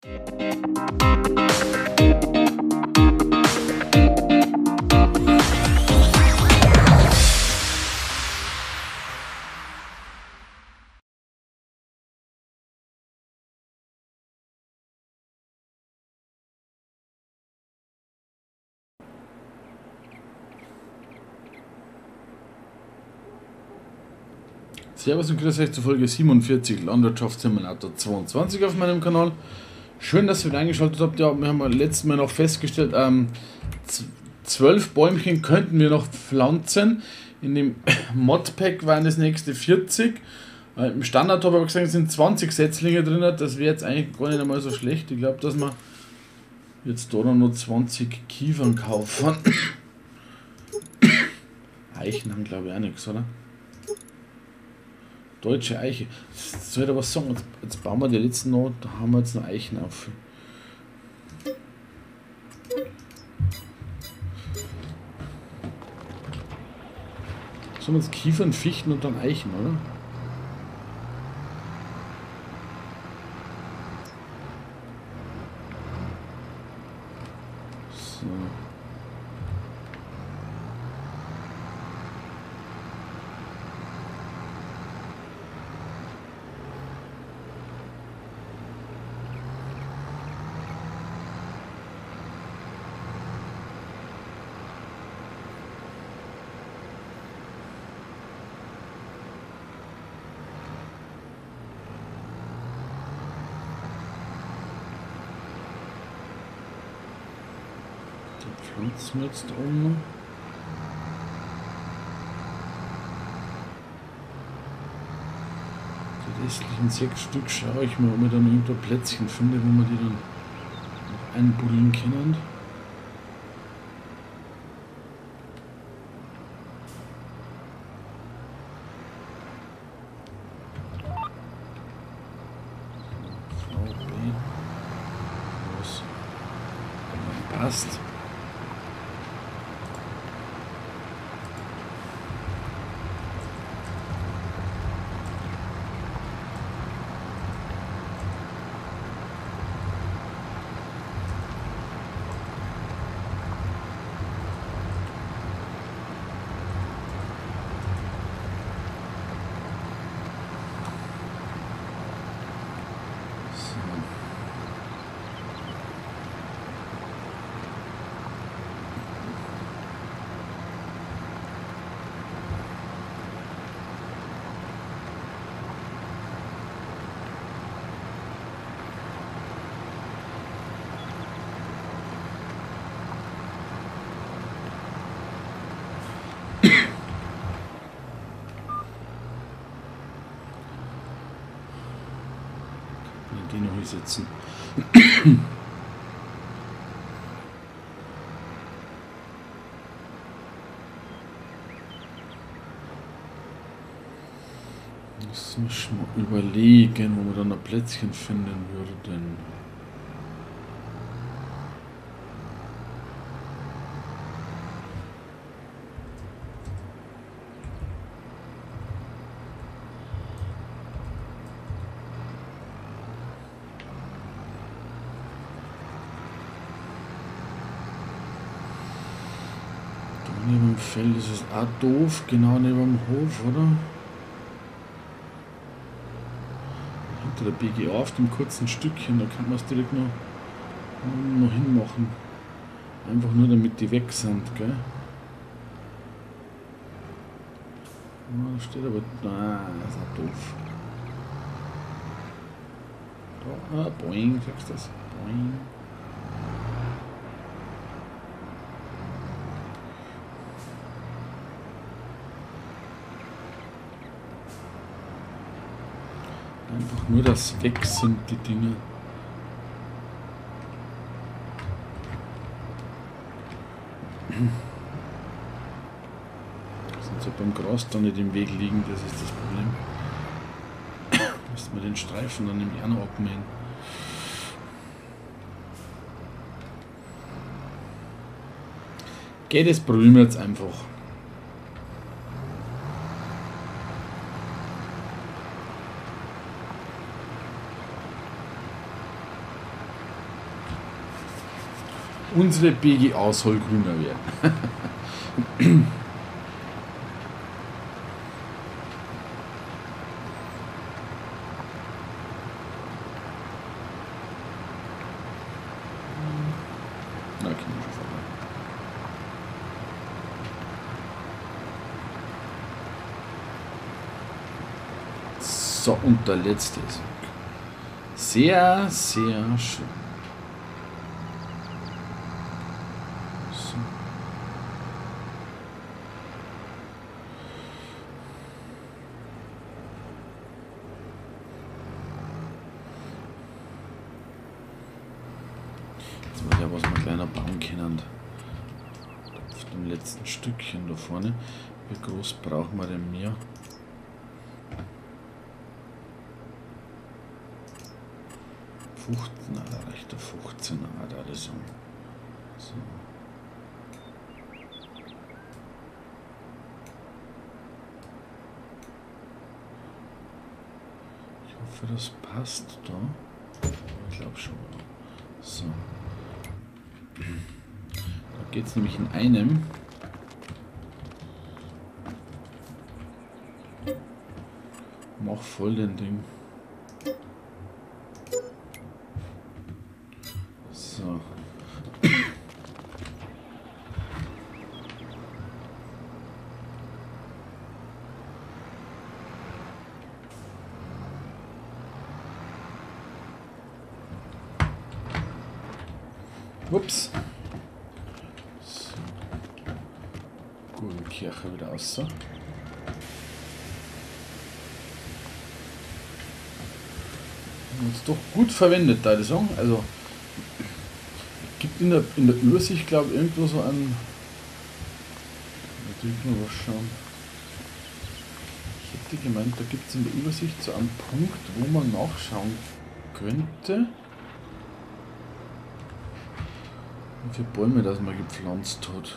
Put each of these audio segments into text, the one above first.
Servus und grüß euch zur Folge 47 Landwirtschaftssimulator 22 auf meinem Kanal. Schön, dass ihr wieder eingeschaltet habt. Ja, wir haben letztes Mal noch festgestellt, 12 Bäumchen könnten wir noch pflanzen. In dem Modpack waren das nächste 40. Im Standard habe ich aber gesagt, es sind 20 Setzlinge drin. Das wäre jetzt eigentlich gar nicht einmal so schlecht. Ich glaube, dass wir jetzt da noch 20 Kiefern kaufen. Eichen haben, glaube ich, auch nichts, oder? Deutsche Eiche. Soll ich da was sagen? Jetzt bauen wir die letzten noch, da haben wir jetzt noch Eichen auf. Sollen wir jetzt Kiefern, Fichten und dann Eichen, oder? So. Pflanzen wir jetzt um. Die restlichen 6 Stück schaue ich mal, ob wir dann irgendwo Plätzchen finde, wo wir die dann noch einbuddeln können. VB. Was passt. Den noch sitzen. Das muss man überlegen, wo wir dann ein Plätzchen finden würden. Neben dem Feld ist es auch doof, genau neben dem Hof, oder? Hinter der BGA auf dem kurzen Stückchen, da kann man es direkt noch hinmachen. Einfach nur damit die weg sind, gell? Da steht aber. Das ist auch doof. Da, boing, sagst du das? Boing. Einfach nur, dass weg sind die Dinge. Sonst halt beim Gras da nicht im Weg liegen, das ist das Problem. Müssen wir den Streifen dann nämlich auch noch abmähen. Geht, das probieren wir jetzt einfach. unsere BGA soll grüner werden. Na, okay. So, und der letzte ist sehr, sehr schön. So. Jetzt weiß ich ja, was wir kleiner bauen können. Auf dem letzten Stückchen da vorne. Wie groß brauchen wir denn mehr? 15, da reicht der 15, da alles um. So. Ich hoffe, das passt da. Ich glaube schon. So. Da geht es nämlich in einem. Mach voll den Ding. So. Ups. So. Gurkenkirche wieder aus. So. Uns doch gut verwendet, da die Song. Also gibt in der Übersicht, glaube ich, irgendwo so ein. Natürlich mal was schauen. Ich hätte gemeint, da gibt es in der Übersicht so einen Punkt, wo man nachschauen könnte, wie viele Bäume das man gepflanzt hat.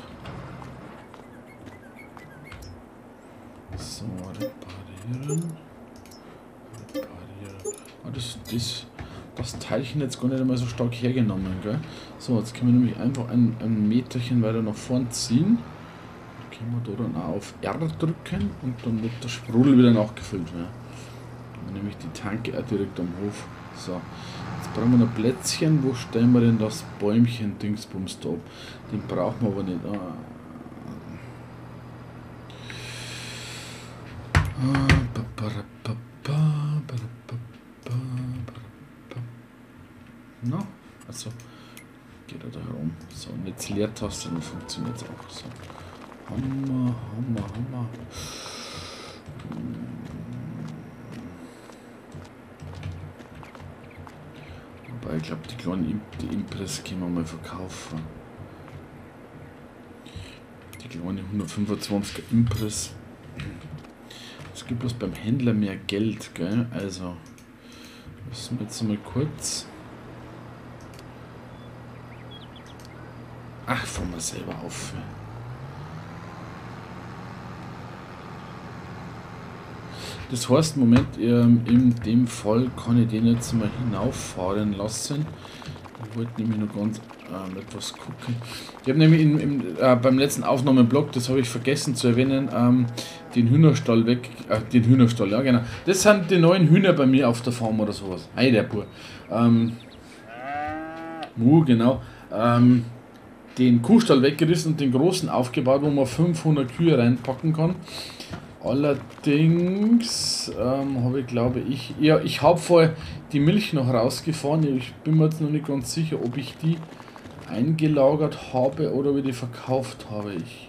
So, reparieren. Ah, das Teilchen jetzt gar nicht einmal so stark hergenommen, gell? So, jetzt können wir nämlich einfach ein Meterchen weiter nach vorn ziehen. Dann können wir da dann auch auf R drücken und dann wird der Sprudel wieder nachgefüllt werden. Dann nämlich die Tanke auch direkt am Hof. So, jetzt brauchen wir noch Plätzchen. Wo stellen wir denn das Bäumchen Dingsbums da ab? Den brauchen wir aber nicht. No, also geht er da herum. So, und jetzt Leertaste, dann funktioniert es auch. So. Hammer. Wobei, ich glaube, die kleinen Impress können wir mal verkaufen. Die kleine 125er Impress. Es gibt bloß beim Händler mehr Geld, gell? Also, müssen wir jetzt mal kurz. Ach, fahren wir selber auf. Das heißt, Moment, in dem Fall kann ich den jetzt mal hinauffahren lassen. Ich wollte nämlich noch ganz etwas gucken. Ich habe nämlich beim letzten Aufnahmeblock, das habe ich vergessen zu erwähnen, den Hühnerstall den Hühnerstall, ja genau. Das sind die neuen Hühner bei mir auf der Farm oder sowas. Hey, der Bur. Genau. Den Kuhstall weggerissen und den großen aufgebaut, wo man 500 Kühe reinpacken kann. Allerdings habe ich, glaube ich, ich habe vorher die Milch noch rausgefahren. Ich bin mir jetzt noch nicht ganz sicher, ob ich die eingelagert habe oder ob ich die verkauft habe. Ich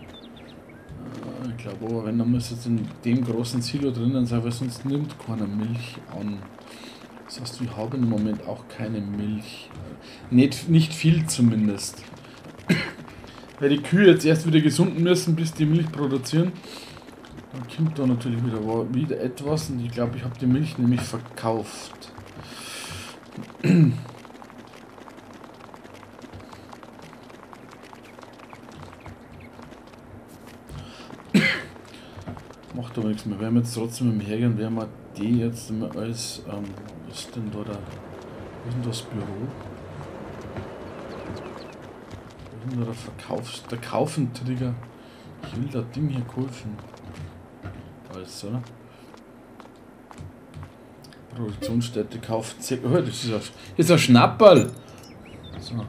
glaube aber, wenn, dann muss jetzt in dem großen Silo drinnen sein, weil sonst nimmt keiner Milch an. Das heißt, wir haben im Moment auch keine Milch. Nicht viel zumindest. Weil die Kühe jetzt erst wieder gesunden müssen, bis die Milch produzieren. Dann kommt da natürlich wieder etwas und ich glaube, ich habe die Milch nämlich verkauft. Macht aber nichts mehr. Wir haben jetzt trotzdem im Hergehen, werden wir die jetzt mal als, was ist denn da wo ist denn das Büro? Oder der Kaufentrigger. Ich will das Ding hier kaufen. Also. Produktionsstätte kauft. Oh, das ist ein Schnapperl. So.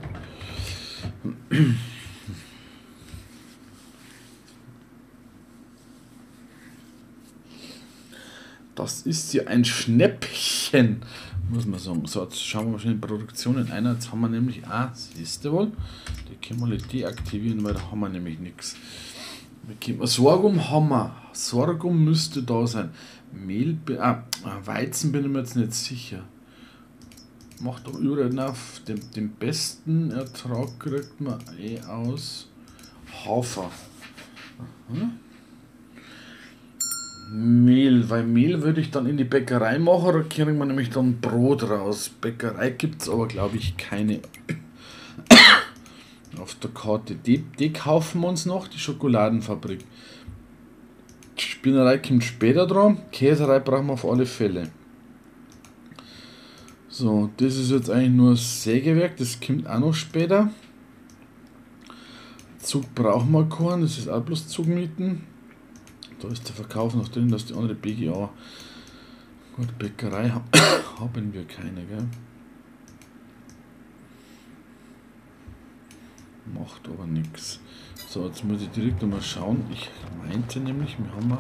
Das ist ja ein Schnäppchen, muss man sagen. So, jetzt schauen wir mal schnell in Produktionen ein. Jetzt haben wir nämlich, siehst du wohl, die können wir deaktivieren, weil da haben wir nämlich nichts. Sorghum haben wir. Sorghum müsste da sein. Weizen bin ich mir jetzt nicht sicher. Macht doch überall auf. Den besten Ertrag kriegt man aus Hafer. Mehl, weil Mehl würde ich dann in die Bäckerei machen, da kriegen wir nämlich dann Brot raus. Bäckerei gibt es aber glaube ich keine auf der Karte. Die kaufen wir uns noch, die Schokoladenfabrik. Die Spinnerei kommt später dran, Käserei brauchen wir auf alle Fälle. So, das ist jetzt eigentlich nur das Sägewerk, das kommt auch noch später. Zug brauchen wir keinen, das ist auch bloß Zugmieten. Da ist der Verkauf noch drin, dass die andere BGA. Gut, Bäckerei haben wir keine, gell? Macht aber nichts. So, jetzt muss ich direkt nochmal schauen. Ich meinte nämlich, wir haben.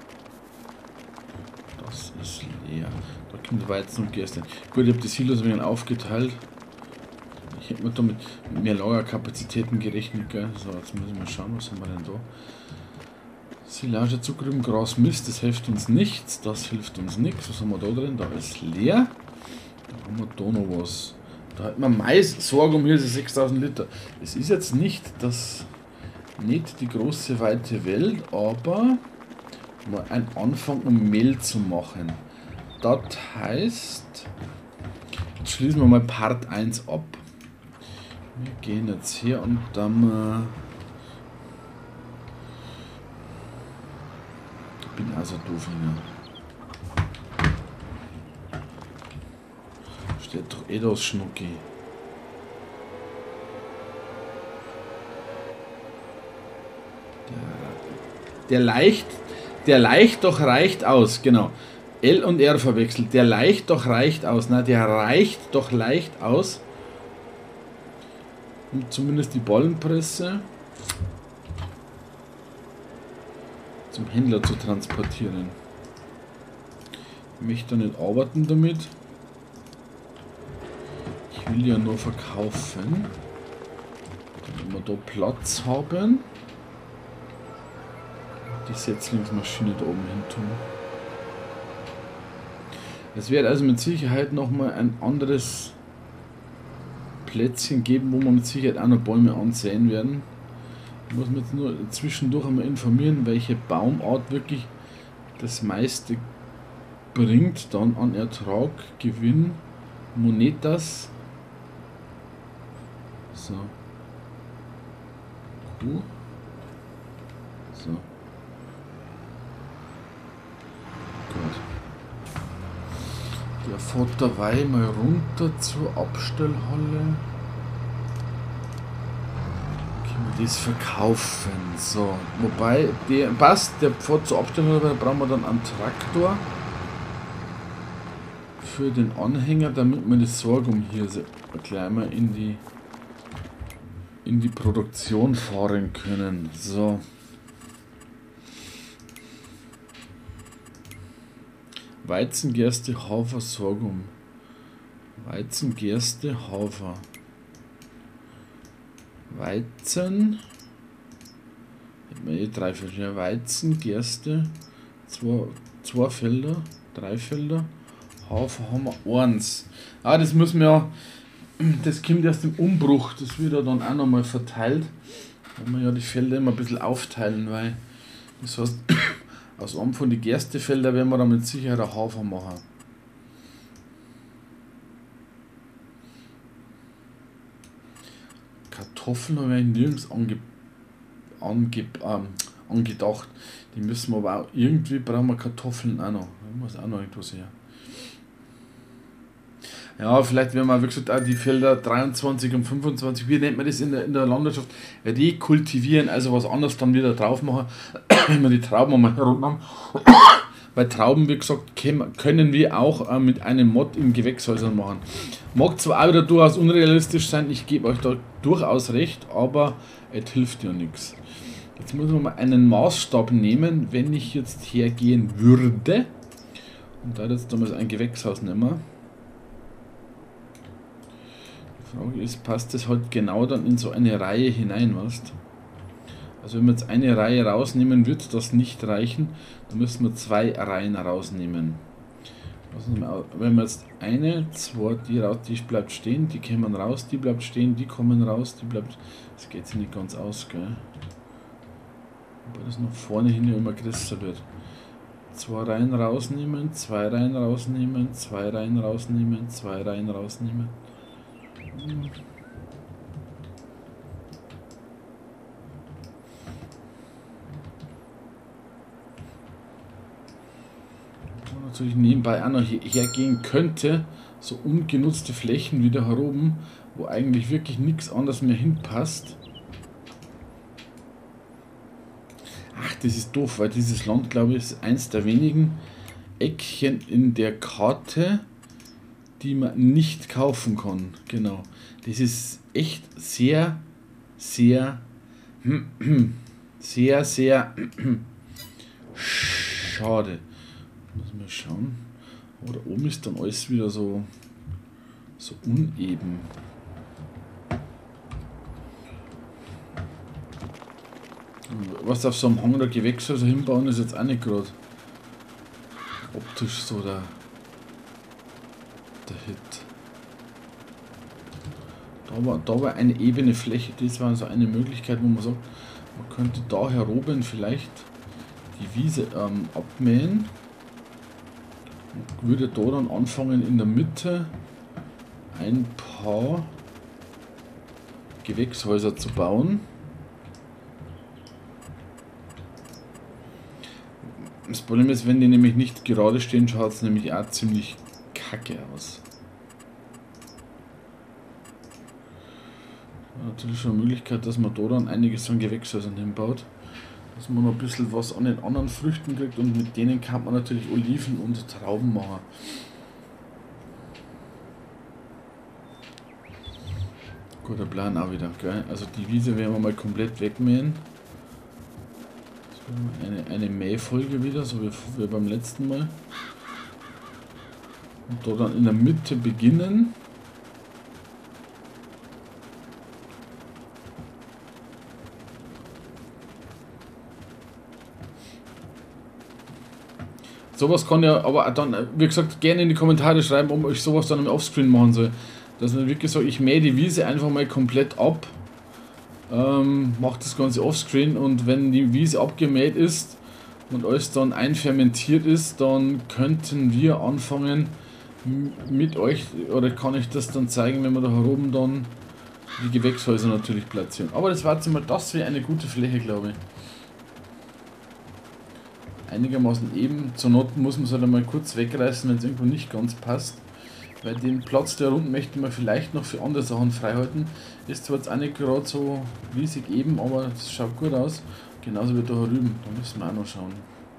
Das ist leer. Da kommt Weizen und Gerste. Gut, ich habe die Silos ein wenig aufgeteilt. Ich hätte mir da mit mehr Lagerkapazitäten gerechnet, gell? So, jetzt muss ich mal schauen, was haben wir denn da? Silage, Zuckerrüben, Gras, Mist, das hilft uns nichts, das hilft uns nichts. Was haben wir da drin? Da ist leer. Da haben wir da noch was. Da hat man Mais, Sorghum, hier ist 6000 Liter. Es ist jetzt nicht die große weite Welt, aber mal ein Anfang, um Mehl zu machen. Das heißt, jetzt schließen wir mal Part 1 ab. Wir gehen jetzt her und dann ich bin also doof hier. Steht doch das Schnucki. Der leicht doch reicht aus, genau. L und R verwechselt. Der leicht doch reicht aus. Na, der reicht doch leicht aus. Und zumindest die Ballenpresse zum Händler zu transportieren. Ich möchte nicht arbeiten damit. Ich will ja nur verkaufen. Wenn wir da Platz haben. Die Setzlingsmaschine da oben hin tun. Es wird also mit Sicherheit nochmal ein anderes Plätzchen geben, wo wir mit Sicherheit auch noch Bäume ansehen werden. Ich muss mich jetzt nur zwischendurch einmal informieren, welche Baumart wirklich das meiste bringt, dann an Ertrag, Gewinn, Monetas. So. So. Gut. Der fährt dabei mal runter zur Abstellhalle. Können wir das verkaufen? So. Wobei, der passt, der fährt zur Abstellhalle, da brauchen wir dann einen Traktor für den Anhänger, damit wir das Sorghum hier gleich mal in die Produktion fahren können. So. Weizen, Gerste, Hafer, Sorghum. Weizen, Gerste, Hafer. Weizen. Hätten wir drei verschiedene. Weizen, Gerste, zwei Felder, 3 Felder. Hafer haben wir 1. Das müssen wir ja. Das kommt erst im Umbruch. Das wird ja dann auch nochmal verteilt. Da wir ja die Felder immer ein bisschen aufteilen, weil das heißt. Aus einem von den Gerstefeldern werden wir da mit Sicherheit einen Hafer machen. Kartoffeln habe ich nirgends angedacht. Die müssen wir aber auch irgendwie, brauchen wir Kartoffeln auch noch. Da muss auch noch irgendwas her. Ja, vielleicht werden wir wirklich auch die Felder 23 und 25, wie nennt man das in der Landwirtschaft, rekultivieren, also was anderes dann wieder drauf machen, wenn wir die Trauben einmal rund haben. Bei Trauben, wie gesagt, können wir auch mit einem Mod in Gewächshäusern machen. Mag zwar auch wieder durchaus unrealistisch sein, ich gebe euch da durchaus recht, aber es hilft ja nichts. Jetzt muss man mal einen Maßstab nehmen, wenn ich jetzt hergehen würde. Und da jetzt damals ein Gewächshaus nehmen. Die Frage ist, passt das halt genau dann in so eine Reihe hinein, weißt? Also wenn wir jetzt eine Reihe rausnehmen, wird das nicht reichen. Dann müssen wir 2 Reihen rausnehmen. Also wenn wir jetzt eine, 2, die raus, die bleibt stehen, die kommen raus, die bleibt stehen, die kommen raus, die bleibt. Das geht sich nicht ganz aus, gell? Wobei das nach vorne hin ja immer größer wird. 2 Reihen rausnehmen, 2 Reihen rausnehmen, 2 Reihen rausnehmen, 2 Reihen rausnehmen. Natürlich nebenbei auch noch hergehen könnte, so ungenutzte Flächen wieder hier oben, wo eigentlich wirklich nichts anderes mehr hinpasst. Ach, das ist doof, weil dieses Land, glaube ich, ist eins der wenigen Eckchen in der Karte, die man nicht kaufen kann. Genau. Das ist echt sehr, sehr, sehr, sehr schade. Muss mal schauen. Aber da oben ist dann alles wieder so uneben. Was auf so einem Hang oder Gewächshäuser hinbauen, ist jetzt auch nicht gerade optisch so der Hit. Da war eine ebene Fläche, das war so eine Möglichkeit, wo man sagt, man könnte da heroben vielleicht die Wiese abmähen. Und würde da dann anfangen in der Mitte ein paar Gewächshäuser zu bauen. Das Problem ist, wenn die nämlich nicht gerade stehen, schaut es nämlich auch ziemlich kacke aus. Natürlich schon eine Möglichkeit, dass man da dann einiges an Gewächshäusern hinbaut. Dass man noch ein bisschen was an den anderen Früchten kriegt und mit denen kann man natürlich Oliven und Trauben machen. Guter Plan auch wieder, gell? Also die Wiese werden wir mal komplett wegmähen. Eine Mähfolge wieder, so wie beim letzten Mal. Und da dann in der Mitte beginnen. Sowas kann ja, aber dann, wie gesagt, gerne in die Kommentare schreiben, ob ich sowas dann im Offscreen machen soll. Dass man wirklich sagt, ich mähe die Wiese einfach mal komplett ab, mache das Ganze Offscreen und wenn die Wiese abgemäht ist und alles dann einfermentiert ist, dann könnten wir anfangen mit euch, oder kann ich das dann zeigen, wenn wir da oben dann die Gewächshäuser natürlich platzieren. Aber das war jetzt mal, das wäre eine gute Fläche, glaube ich. Einigermaßen eben, zur Not muss man es halt einmal kurz wegreißen, wenn es irgendwo nicht ganz passt. Weil den Platz der unten möchte man vielleicht noch für andere Sachen freihalten. Ist zwar jetzt auch nicht gerade so riesig eben, aber es schaut gut aus. Genauso wie da drüben, da müssen wir auch noch schauen.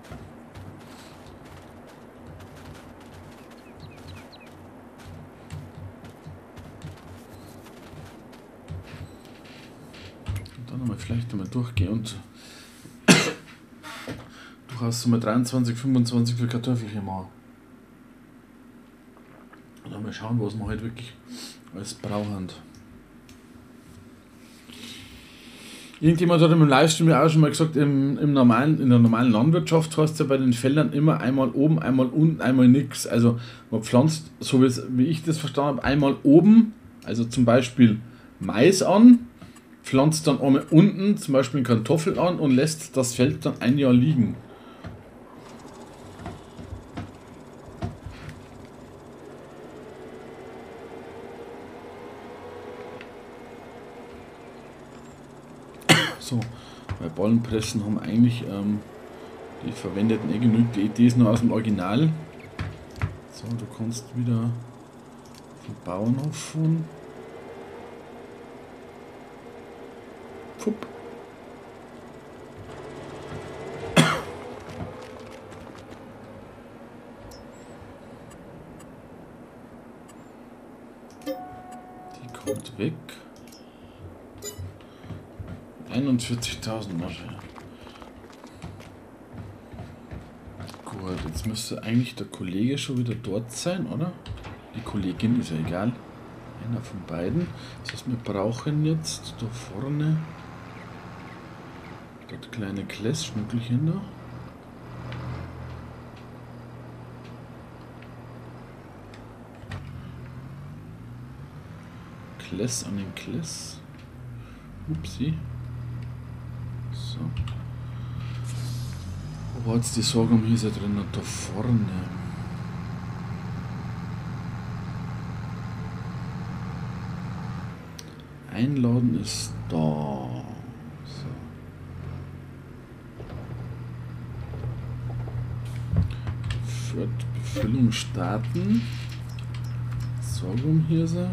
Und dann nochmal vielleicht einmal durchgehen und durchaus so mal 23, 25 für Kartoffelchen machen. Und dann mal schauen, was wir halt wirklich als brauchen. Irgendjemand hat im Livestream ja auch schon mal gesagt, in der normalen Landwirtschaft hast du ja bei den Feldern immer einmal oben, einmal unten, einmal nix. Also man pflanzt, so wie ich das verstanden habe, einmal oben, also zum Beispiel Mais an, pflanzt dann einmal unten zum Beispiel Kartoffel an und lässt das Feld dann ein Jahr liegen. So, bei Ballenpressen haben eigentlich die verwendeten genügt. Die Idee ist nur aus dem Original. So, du kannst wieder Bauernhof von Pupp. Die kommt weg. 41.000 Masche. Gut, jetzt müsste eigentlich der Kollege schon wieder dort sein, oder? Die Kollegin ist ja egal. Einer von beiden. Das heißt, wir brauchen jetzt da vorne das kleine Kless-Schnuckelchen da. Kless an den Kless. Upsi. So. Wo war jetzt die Sorghum hier drin? Da vorne. Einladen ist da. So. Für die Befüllung starten. Sorghumhirse.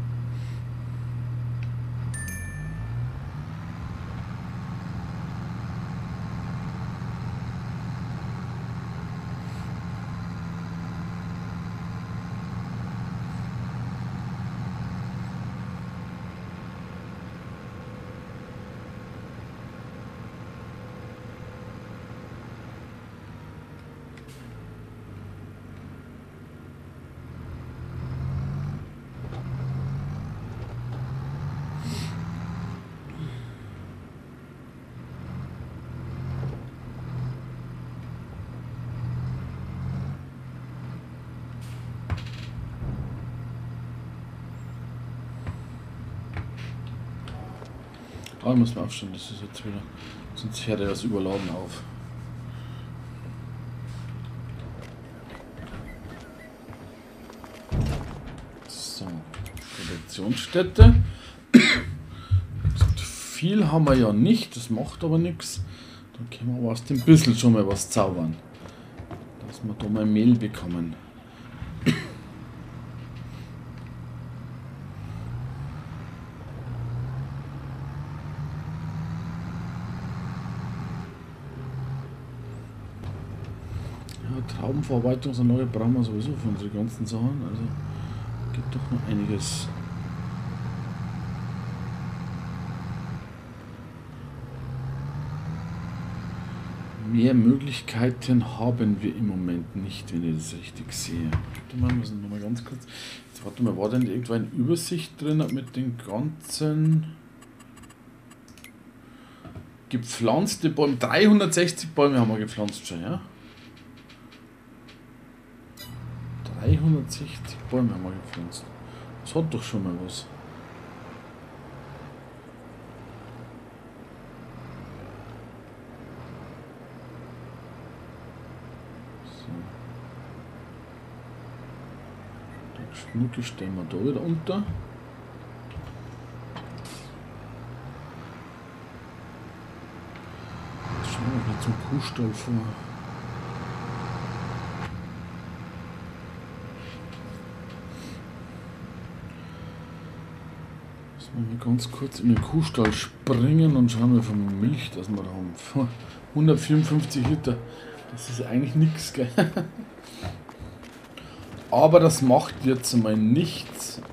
Aber muss man aufstehen, das ist jetzt wieder. Sonst hört er das überladen auf. So, Produktionsstätte. Viel haben wir ja nicht, das macht aber nichts. Dann können wir aus dem Bissl schon mal was zaubern. Dass wir da mal Mehl bekommen. Traubenverarbeitungsanlage brauchen wir sowieso für unsere ganzen Sachen, also gibt doch noch einiges. Mehr Möglichkeiten haben wir im Moment nicht, wenn ich das richtig sehe. Warte mal, noch mal ganz kurz. Jetzt warte mal, war denn irgendwo eine Übersicht drin mit den ganzen gepflanzte Bäume? 360 Bäume haben wir gepflanzt schon, ja? 360 Bäume haben wir gepflanzt. Das hat doch schon mal was. So. Den Schnuckel stellen wir da wieder unter. Jetzt schauen wir wieder zum Kuhstall vor. Mal ganz kurz in den Kuhstall springen und schauen wir von Milch, das wir da haben. 154 Liter. Das ist eigentlich nichts, gell? Aber das macht jetzt mal nichts.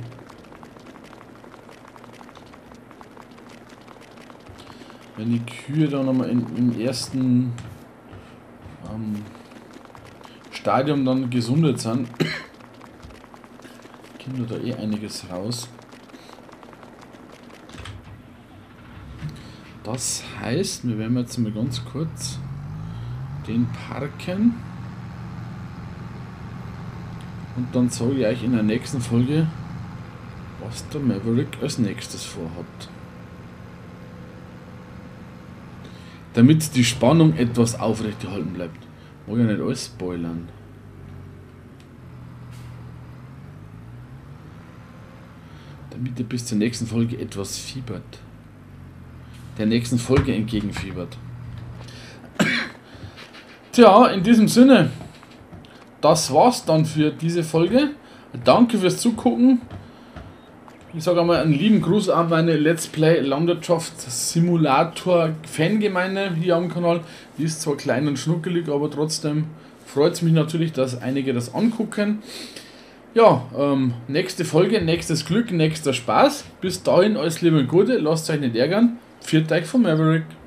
Wenn die Kühe dann nochmal im ersten Stadium dann gesundet sind, kommt da eh einiges raus. Das heißt, wir werden jetzt mal ganz kurz den parken und dann sage ich euch in der nächsten Folge, was der Maverick als nächstes vorhat. Damit die Spannung etwas aufrechterhalten bleibt. Mag ja nicht alles spoilern. Damit ihr bis zur nächsten Folge etwas fiebert. Der nächsten Folge entgegenfiebert. Tja, in diesem Sinne, das war's dann für diese Folge. Danke fürs Zugucken. Ich sage einmal einen lieben Gruß an meine Let's Play Landwirtschaft Simulator Fangemeinde hier am Kanal. Die ist zwar klein und schnuckelig, aber trotzdem freut es mich natürlich, dass einige das angucken. Ja, nächste Folge, nächstes Glück, nächster Spaß. Bis dahin alles Liebe und Gute, lasst euch nicht ärgern. Pfiat euch vom Maverick.